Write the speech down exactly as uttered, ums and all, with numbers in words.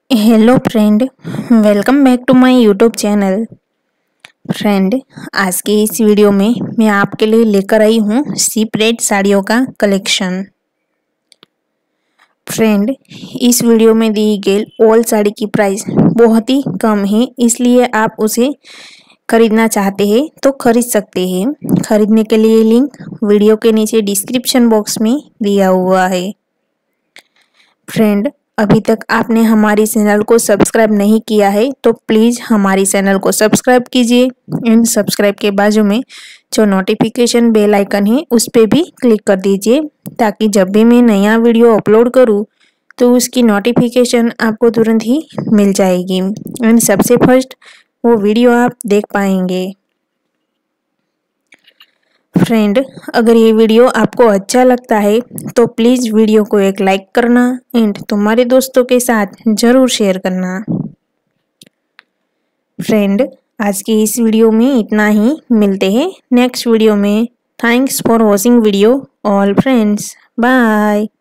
Hello friend, welcome back to my YouTube channel. Friend, आज के इस वीडियो में मैं आपके लिए लेकर आई हूँ सीप रेड साड़ियों का कलेक्शन। फ्रेंड, इस वीडियो में दी गई ऑल साड़ी की प्राइस बहुत ही कम है, इसलिए आप उसे खरीदना चाहते हैं तो खरीद सकते हैं। खरीदने के लिए लिंक वीडियो के नीचे डिस्क्रिप्शन बॉक्स में दिया हुआ है। फ्रेंड, अभी तक आपने हमारी चैनल को सब्सक्राइब नहीं किया है तो प्लीज़ हमारी चैनल को सब्सक्राइब कीजिए एंड सब्सक्राइब के बाजू में जो नोटिफिकेशन बेल आइकन है उस पर भी क्लिक कर दीजिए, ताकि जब भी मैं नया वीडियो अपलोड करूँ तो उसकी नोटिफिकेशन आपको तुरंत ही मिल जाएगी एंड सबसे फर्स्ट वो वीडियो आप देख पाएंगे। फ्रेंड, अगर ये वीडियो आपको अच्छा लगता है तो प्लीज़ वीडियो को एक लाइक करना एंड तुम्हारे दोस्तों के साथ ज़रूर शेयर करना। फ्रेंड, आज की इस वीडियो में इतना ही। मिलते हैं नेक्स्ट वीडियो में। Thanks for watching video all friends. Bye.